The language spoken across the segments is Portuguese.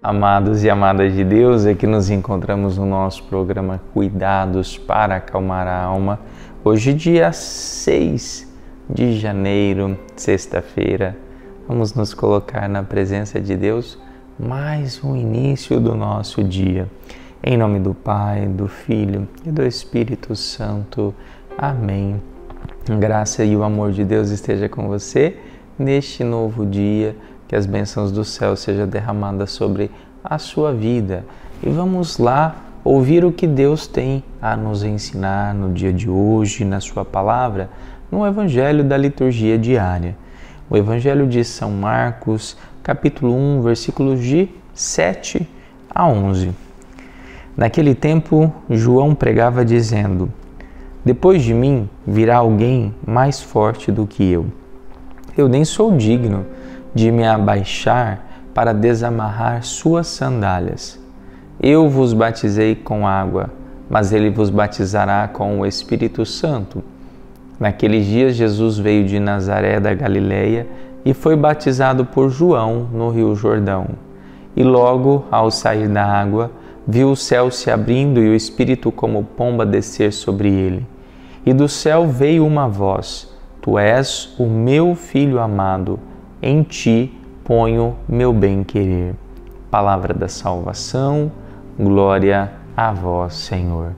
Amados e amadas de Deus, aqui nos encontramos no nosso programa Cuidados para Acalmar a Alma. Hoje, dia 6 de janeiro, sexta-feira, vamos nos colocar na presença de Deus, mais um início do nosso dia. Em nome do Pai, do Filho e do Espírito Santo. Amém. A graça e o amor de Deus esteja com você neste novo dia. Que as bênçãos do céu sejam derramadas sobre a sua vida. E vamos lá ouvir o que Deus tem a nos ensinar no dia de hoje, na sua palavra, no Evangelho da Liturgia Diária. O Evangelho de São Marcos, capítulo 1, versículos de 7 a 11. Naquele tempo, João pregava dizendo: Depois de mim virá alguém mais forte do que eu. Eu nem sou digno de me abaixar para desamarrar suas sandálias. Eu vos batizei com água, mas ele vos batizará com o Espírito Santo. Naqueles dias Jesus veio de Nazaré da Galileia e foi batizado por João no Rio Jordão. E logo, ao sair da água, viu o céu se abrindo e o Espírito como pomba descer sobre ele. E do céu veio uma voz: Tu és o meu Filho amado, em ti ponho meu bem-querer. Palavra da salvação, glória a vós, Senhor.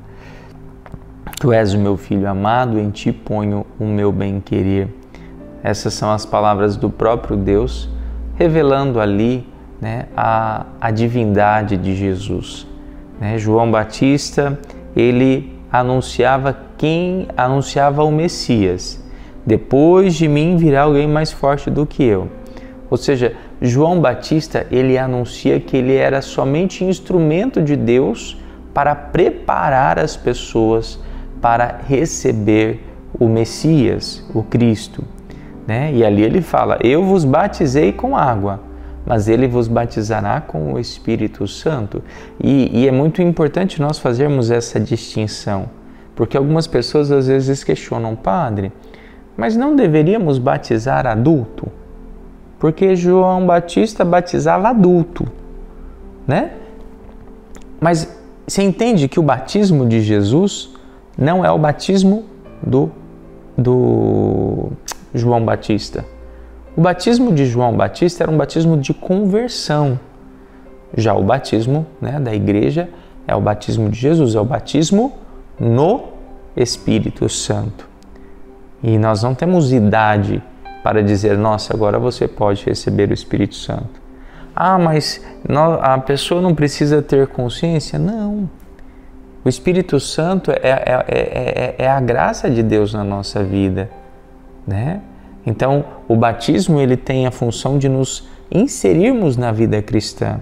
Tu és o meu Filho amado, em ti ponho o meu bem-querer. Essas são as palavras do próprio Deus, revelando ali, a divindade de Jesus. João Batista, ele anunciava o Messias. Depois de mim virá alguém mais forte do que eu. Ou seja, João Batista, ele anuncia que ele era somente instrumento de Deus para preparar as pessoas para receber o Messias, o Cristo. E ali ele fala: Eu vos batizei com água, mas ele vos batizará com o Espírito Santo. E é muito importante nós fazermos essa distinção, porque algumas pessoas às vezes questionam: Padre, mas não deveríamos batizar adulto? Porque João Batista batizava adulto, Mas você entende que o batismo de Jesus não é o batismo do João Batista. O batismo de João Batista era um batismo de conversão. Já o batismo da igreja é o batismo de Jesus, é o batismo no Espírito Santo. E nós não temos idade para dizer: nossa, agora você pode receber o Espírito Santo. Ah, mas a pessoa não precisa ter consciência? Não. O Espírito Santo é a graça de Deus na nossa vida, Então, o batismo ele tem a função de nos inserirmos na vida cristã,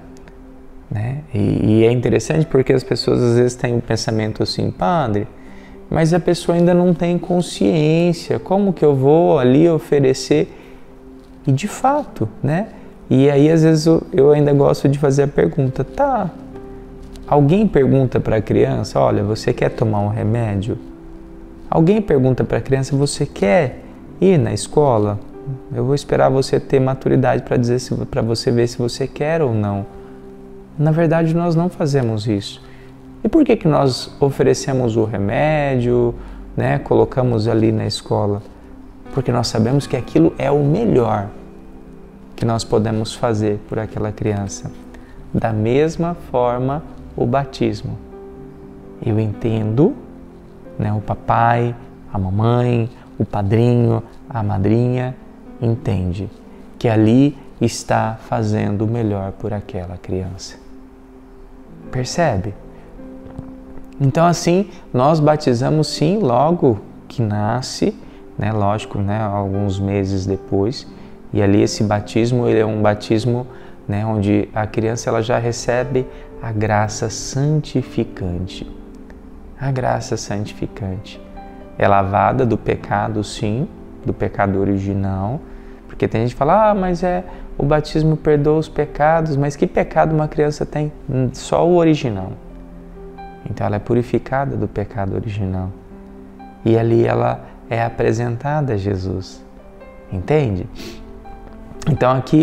E é interessante porque as pessoas às vezes têm um pensamento assim: Padre, mas a pessoa ainda não tem consciência, como que eu vou ali oferecer? E de fato, E aí às vezes eu ainda gosto de fazer a pergunta: tá, alguém pergunta para a criança: olha, você quer tomar um remédio? Alguém pergunta para a criança: você quer ir na escola? Eu vou esperar você ter maturidade para dizer, para você ver se você quer ou não. Na verdade, nós não fazemos isso. E por que nós oferecemos o remédio, colocamos ali na escola? Porque nós sabemos que aquilo é o melhor que nós podemos fazer por aquela criança. Da mesma forma, o batismo. Eu entendo, o papai, a mamãe, o padrinho, a madrinha, entende que ali está fazendo o melhor por aquela criança. Percebe? Então assim, nós batizamos sim logo que nasce, lógico, alguns meses depois, e ali esse batismo, ele é um batismo, onde a criança ela já recebe a graça santificante. A graça santificante é lavada do pecado, sim, do pecado original, porque tem gente que fala: mas o batismo perdoa os pecados, mas que pecado uma criança tem? Só o original. Então ela é purificada do pecado original. E ali ela é apresentada a Jesus. Entende? Então aqui,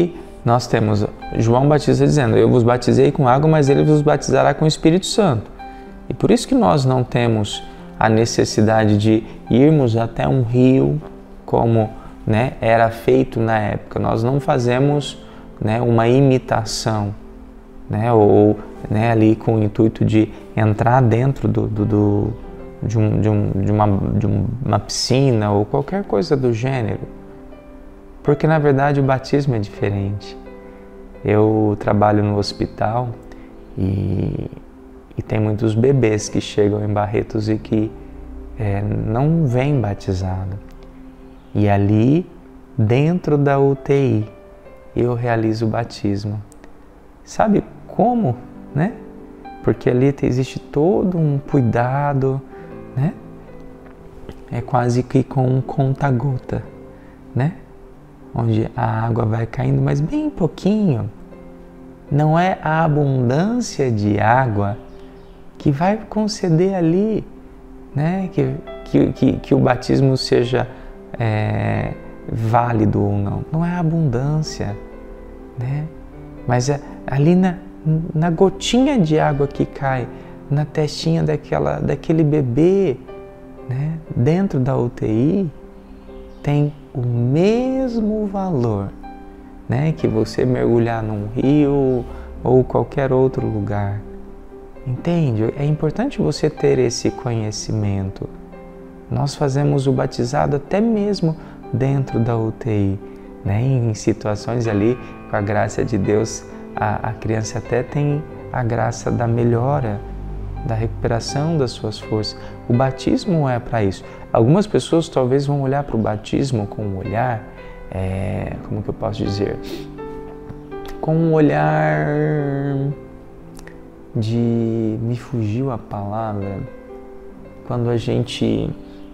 nós temos João Batista dizendo: eu vos batizei com água, mas ele vos batizará com o Espírito Santo. E por isso que nós não temos a necessidade de irmos até um rio, como, né, era feito na época. Nós não fazemos, né, uma imitação, né, ou, né, ali com o intuito de entrar dentro de uma piscina ou qualquer coisa do gênero. Porque na verdade o batismo é diferente. Eu trabalho no hospital e tem muitos bebês que chegam em Barretos e que não vêm batizados. E ali, dentro da UTI, eu realizo o batismo. Sabe como, né? Porque ali existe todo um cuidado, né? É quase que com um conta-gota, né? Onde a água vai caindo, mas bem pouquinho. Não é a abundância de água que vai conceder ali, né? Que o batismo seja válido ou não. Não é a abundância, né? Mas é ali na gotinha de água que cai na testinha daquele bebê, né? Dentro da UTI, tem o mesmo valor, né, que você mergulhar num rio ou qualquer outro lugar. Entende? É importante você ter esse conhecimento. Nós fazemos o batizado até mesmo dentro da UTI, né? Em situações ali, com a graça de Deus, a criança até tem a graça da melhora, da recuperação das suas forças. O batismo é para isso. Algumas pessoas talvez vão olhar para o batismo com um olhar, como que eu posso dizer? Com um olhar de... me fugiu a palavra. Quando a gente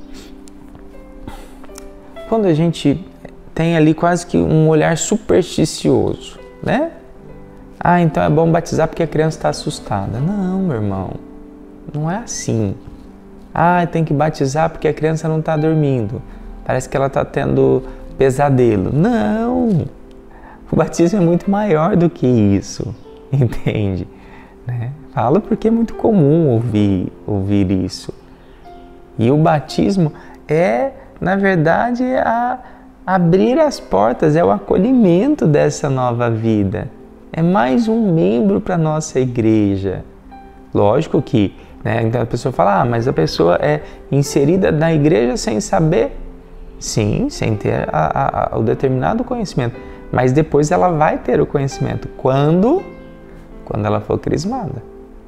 tem ali quase que um olhar supersticioso, né? Ah, então é bom batizar porque a criança está assustada. Não, meu irmão, não é assim. Ah, tem que batizar porque a criança não está dormindo. Parece que ela está tendo pesadelo. Não! O batismo é muito maior do que isso, entende? Né? Falo porque é muito comum ouvir isso. E o batismo na verdade, abrir as portas, é o acolhimento dessa nova vida. É mais um membro para a nossa igreja. Lógico que, né, então a pessoa fala, mas a pessoa é inserida na igreja sem saber. Sim, sem ter o determinado conhecimento. Mas depois ela vai ter o conhecimento. Quando ela for crismada.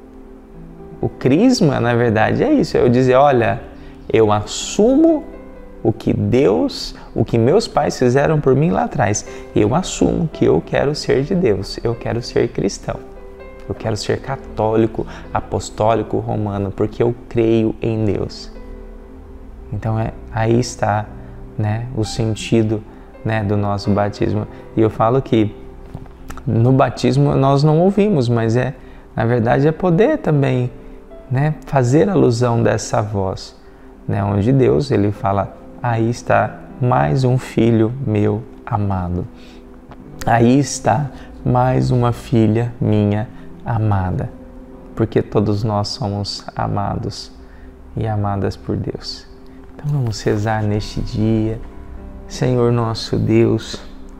O crisma, na verdade, é isso. É eu dizer, olha, eu assumo o que meus pais fizeram por mim lá atrás. Eu assumo que eu quero ser de Deus. Eu quero ser cristão. Eu quero ser católico, apostólico, romano, porque eu creio em Deus. Então aí está, né, o sentido, né, do nosso batismo. E eu falo que no batismo nós não ouvimos, mas na verdade é poder também, né, fazer alusão dessa voz, né, onde Deus ele fala, aí está mais um filho meu amado. Aí está mais uma filha minha amada, porque todos nós somos amados e amadas por Deus. Então vamos rezar neste dia. Senhor nosso Deus,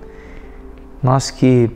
nós que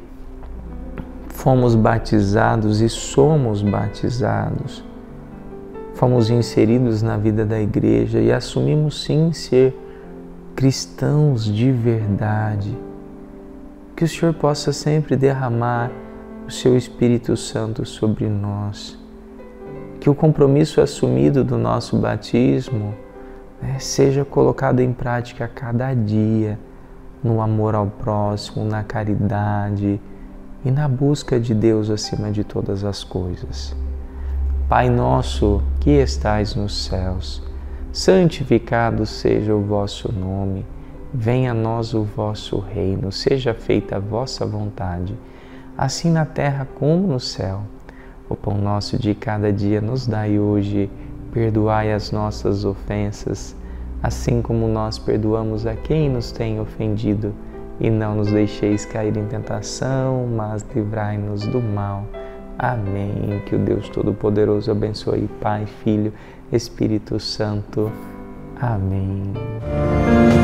fomos batizados e somos batizados, fomos inseridos na vida da igreja e assumimos sim ser cristãos de verdade, que o Senhor possa sempre derramar o Seu Espírito Santo sobre nós, que o compromisso assumido do nosso batismo, né, seja colocado em prática a cada dia, no amor ao próximo, na caridade e na busca de Deus acima de todas as coisas. Pai nosso que estais nos céus, santificado seja o vosso nome, venha a nós o vosso reino, seja feita a vossa vontade, assim na terra como no céu. O pão nosso de cada dia nos dai hoje, perdoai as nossas ofensas, assim como nós perdoamos a quem nos tem ofendido, e não nos deixeis cair em tentação, mas livrai-nos do mal. Amém. Que o Deus Todo-Poderoso abençoe Pai, Filho, Espírito Santo. Amém.